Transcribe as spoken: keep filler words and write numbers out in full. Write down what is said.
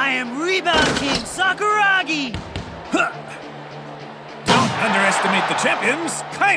I am Rebound King Sakuragi! Huh. Don't underestimate the champions. Kind